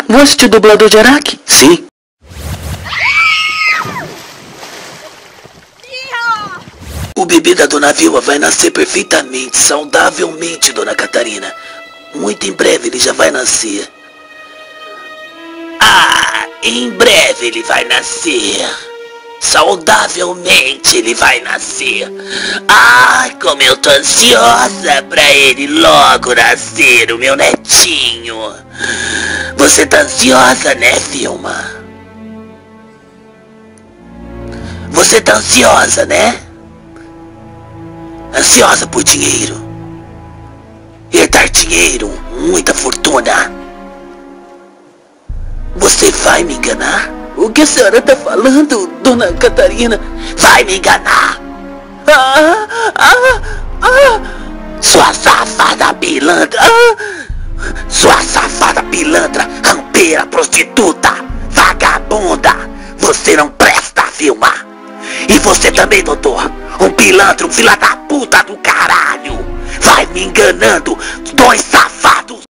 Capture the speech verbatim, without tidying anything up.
Você é dublador de Araque? Sim. O bebê da Dona Vilma vai nascer perfeitamente, saudavelmente, Dona Catarina. Muito em breve ele já vai nascer. Ah, em breve ele vai nascer. Saudavelmente ele vai nascer. Ai, como eu tô ansiosa pra ele logo nascer, o meu netinho. Você tá ansiosa, né, Vilma? Você tá ansiosa, né? Ansiosa por dinheiro. Herdar dinheiro, muita fortuna. Você vai me enganar? O que a senhora tá falando, Dona Catarina? Vai me enganar! Ah, ah, ah, Sua safada pilantra! ah, Sua safada pilantra, rampeira, prostituta, vagabunda! Você não presta, Vilma! E você também, doutor! Um pilantra, um filho da puta do caralho! Vai me enganando, dois safados!